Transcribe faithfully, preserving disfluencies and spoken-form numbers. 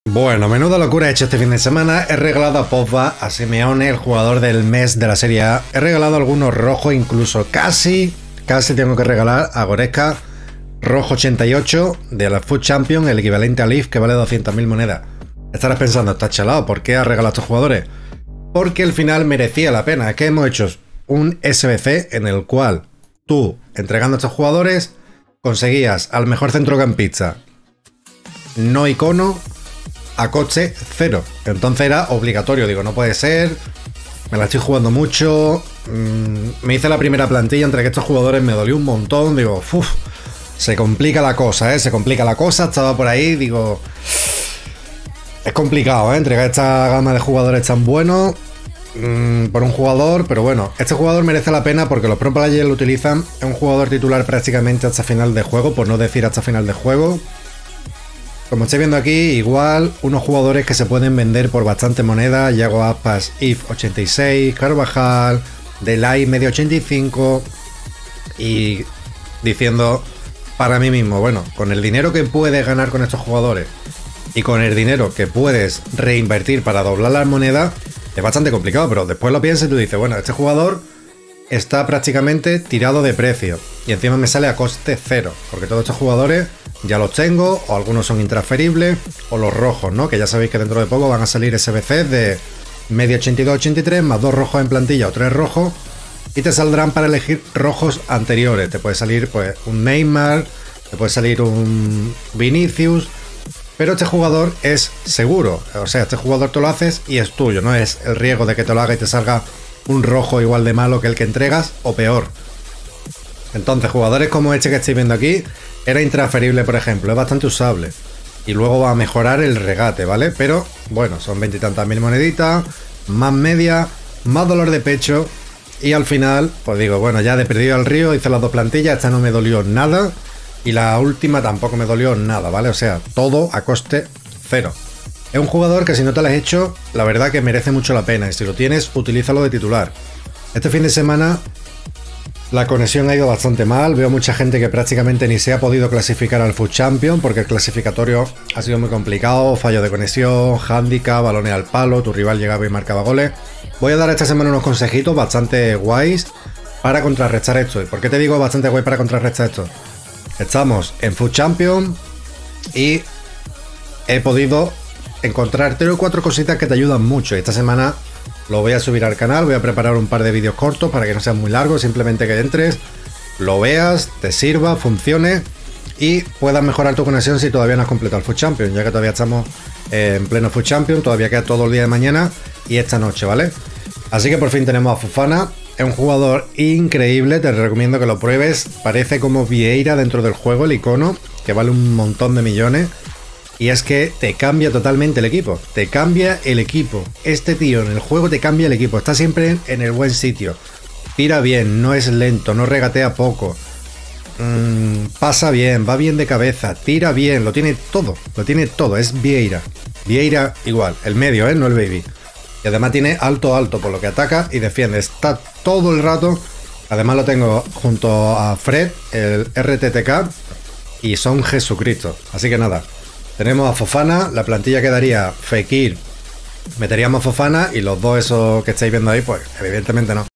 Bueno, menuda locura he hecho este fin de semana. He regalado a Pogba, a Simeone, el jugador del mes de la Serie A. He regalado algunos rojos, incluso casi, casi tengo que regalar a Goretzka, rojo ochenta y ocho de la Foot Champions, el equivalente a Leaf, que vale doscientas mil monedas. Estarás pensando, está chalado, ¿por qué has regalado a estos jugadores? Porque al final merecía la pena. Es que hemos hecho un S B C en el cual tú, entregando a estos jugadores, conseguías al mejor centrocampista no icono a coste cero. Entonces era obligatorio. Digo, no puede ser, me la estoy jugando mucho. mmm, Me hice la primera plantilla, entre que estos jugadores me dolió un montón. Digo, uff, se complica la cosa, ¿eh? Se complica la cosa. Estaba por ahí, digo, es complicado, ¿eh? Entregar esta gama de jugadores tan buenos mmm, por un jugador. Pero bueno, este jugador merece la pena porque los pro players lo utilizan. Es un jugador titular prácticamente hasta final de juego, por no decir hasta final de juego. Como estáis viendo aquí, igual unos jugadores que se pueden vender por bastante moneda. Yago Aspas, If ochenta y seis, Carvajal, Delay medio ochenta y cinco. Y diciendo para mí mismo, bueno, con el dinero que puedes ganar con estos jugadores y con el dinero que puedes reinvertir para doblar las monedas, es bastante complicado. Pero después lo piensas y tú dices, bueno, este jugador está prácticamente tirado de precio y encima me sale a coste cero, porque todos estos jugadores ya los tengo, o algunos son intransferibles, o los rojos, ¿no? Que ya sabéis que dentro de poco van a salir S B C de medio ochenta y dos ochenta y tres, más dos rojos en plantilla o tres rojos, y te saldrán para elegir rojos anteriores. Te puede salir pues un Neymar, te puede salir un Vinicius, pero este jugador es seguro. O sea, este jugador tú lo haces y es tuyo, no es el riesgo de que te lo haga y te salga un rojo igual de malo que el que entregas, o peor. Entonces, jugadores como este que estáis viendo aquí, era intransferible, por ejemplo, es bastante usable. Y luego va a mejorar el regate, ¿vale? Pero, bueno, son veintitantas mil moneditas, más media, más dolor de pecho. Y al final, pues digo, bueno, ya de perdido al río, hice las dos plantillas, esta no me dolió nada. Y la última tampoco me dolió nada, ¿vale? O sea, todo a coste cero. Es un jugador que si no te lo has hecho, la verdad que merece mucho la pena. Y si lo tienes, utilízalo de titular. Este fin de semana la conexión ha ido bastante mal. Veo mucha gente que prácticamente ni se ha podido clasificar al Foot Champions porque el clasificatorio ha sido muy complicado. Fallo de conexión, handicap, balones al palo, tu rival llegaba y marcaba goles. Voy a dar esta semana unos consejitos bastante guays para contrarrestar esto. ¿Y por qué te digo bastante guay para contrarrestar esto? Estamos en Foot Champions y he podido encontrar tres o cuatro cositas que te ayudan mucho. Y esta semana lo voy a subir al canal, voy a preparar un par de vídeos cortos para que no sean muy largos, simplemente que entres, lo veas, te sirva, funcione y puedas mejorar tu conexión si todavía no has completado el Foot Champions, ya que todavía estamos en pleno Foot Champions, todavía queda todo el día de mañana y esta noche, ¿vale? Así que por fin tenemos a Fofana, es un jugador increíble, te recomiendo que lo pruebes, parece como Vieira dentro del juego, el icono, que vale un montón de millones. Y es que te cambia totalmente el equipo. Te cambia el equipo. Este tío en el juego te cambia el equipo. Está siempre en el buen sitio. Tira bien, no es lento, no regatea poco. Mmm, pasa bien, va bien de cabeza, tira bien, lo tiene todo. Lo tiene todo, es Vieira. Vieira igual, el medio, ¿eh? No el baby. Y además tiene alto alto, por lo que ataca y defiende. Está todo el rato. Además lo tengo junto a Fred, el R T T K. Y son Jesucristo. Así que nada. Tenemos a Fofana, la plantilla quedaría Fekir, meteríamos Fofana y los dos esos que estáis viendo ahí, pues evidentemente no.